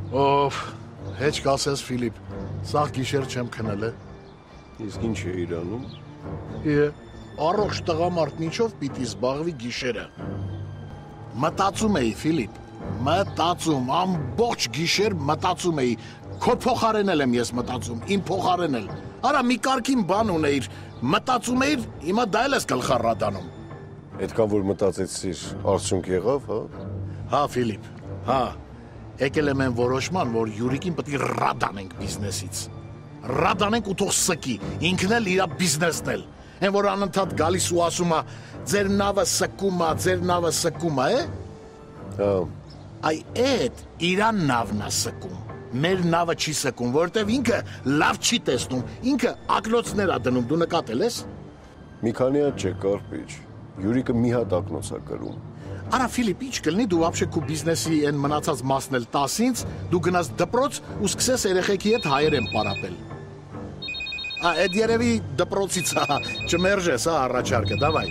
Ով, հեչ կասես Ֆիլիպ, սաղ գիշեր չեմ քնել է։ Իսկ ինչ է իրանում։ Առողջ տղամարդն ինչով պիտի զբաղվի գիշերը։ Մտածում էի, Ֆիլիպ, մտածում, ամբողջ գիշեր մտածում էի, քո փոխարեն եմ ես մտածում, իմ փոխարեն էլ։ Արա մի կարգին բան ունեիր, մտածում էիր, հիմա դա էլ ես գլխառադանում։ Այդքան որ մտածեցիր, արդյունք եղավ, հա։ Հա, Ֆիլիպ, հա։ Եկել եմ այն որոշման, որ Յուրիկին պետք է ռադանենք բիզնեսից։ Ռադանենք ու թող սկի, ինքն էլ իր բիզնեսն էլ։ Այն որ անընդհատ գալիս ու ասում է, ձեր նավը սկում է, Հա։ Այ այդ իրան նավն է սկում։ Մեր նավը չի սկում, որովհետև ինքը լավ չի տեսնում, ինքը ակնոցներ է դնում, դու նկատել ես։ Մի քանի հատ չէ, Կարպիչ։ Յուրիկը մի հատ ակնոց է կրում։ Արա Ֆիլիպ, ինչ կլինի դու вообще քո բիզնեսի այն մնացած մասն էլ 10-ից, դու գնաս դպրոց ու սկսես երեխեքի հետ հայերեն պարապել։ Այդ երևի դպրոցից է, չմերժես, առաջարկը, դավայ։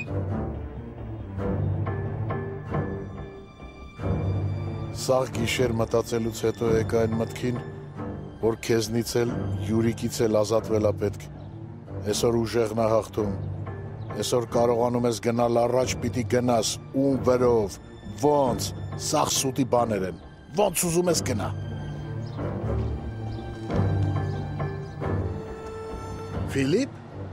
Սաղ գիշեր մտածելուց հետո եկա այն մտքին, որ քեզնից էլ, Յուրիկից էլ ազատվելա պետք։ Այսօր ուժեղն է հաղթում։ Այսօր կարողանում ես գնալ առաջ, պիտի գնաս, ում վրով, ոնց, սաղ սուտի բաներ են, ոնց ուզում ես գնա։ Ֆիլիպ,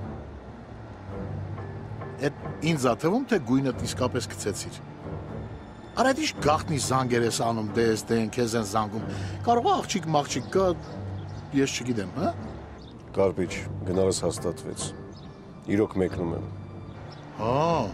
այդ ինձ ա թվում, թե գույնդ իսկապես գցեցիր։ Արա այդ ինչ գաղտնի զանգեր ես անում, դեն, քեզ են զանգում, կարող է աղջիկ կա, ես չգիտեմ, հա։ Կարպիչ, գնալս հաստատվեց, իրոք մեկնում եմ։ Հա։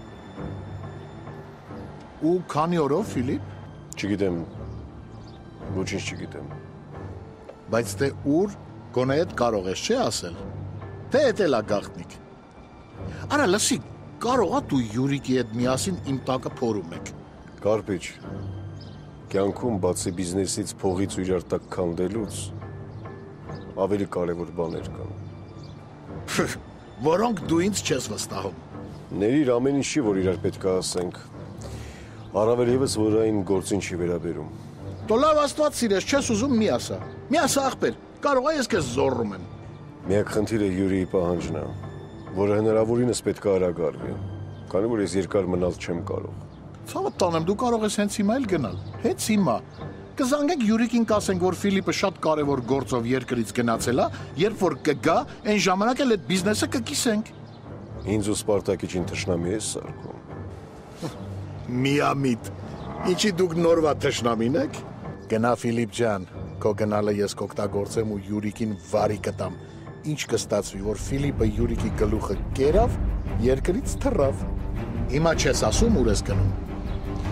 Ու քանի օրով, Ֆիլիպ։ Չգիտեմ, ոչինչ չգիտեմ։ Բայց թե ուր, գոնե այդ կարող ես, չէ՞ ասել։ Թե էդ էլ է գաղտնիք։ Արա լսի, կարող է դու Յուրիկի հետ միասին իմ տակը փորում եք։ Կարպիչ, կյանքում բացի բիզնեսից փողից ու իրար տակ քանդելուց ավելի կարևոր բաներ կան։ Որոնք դու ինձ չես վստահում։ Ներիր ամեն ինչի, որ իրար պետք է ասենք։ Առավել ևս, որ այն գործին չի վերաբերում։ Դու լավ Աստված սիրես, չես ուզում մի ասա։ Մի ասա ախպեր, կարող է ես քեզ զոռում եմ։ Միակ խնդիրը Յուրիի պահանջն է, որը հնարավորինս պետք է արագ արվի, քանի որ ես երկար մնալ չեմ կարող։ Ցավը տանեմ, դու կարող ես հենց հիմա էլ գնալ։ Հենց հիմա։ Կզանգենք Յուրիկին կասենք, որ Ֆիլիպը շատ կարևոր գործով երկրից գնացել է, երբ որ կգա, այն ժամանակ էլ այդ բիզնեսը կկիսենք։ Ինձ ու Սպարտակիչին թշնամի ես սարքում։ Միամիտ։ Ինչի դուք նորվա թշնամին եք։ Գնա Ֆիլիպ ջան, քո գնալը ես կօգտագործեմ ու Յուրիկին վարի կտամ։ Ինչ կստացվի, որ Ֆիլիպը Յուրիկի գլուխը կերավ, երկրից թռավ։ Հիմա չես ասում ուր ես գնում։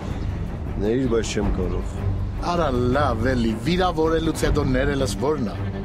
Ներիր, բայց չեմ կարող։ Արա լավ էլի, վիրավորելուց հետո ներելս որն է։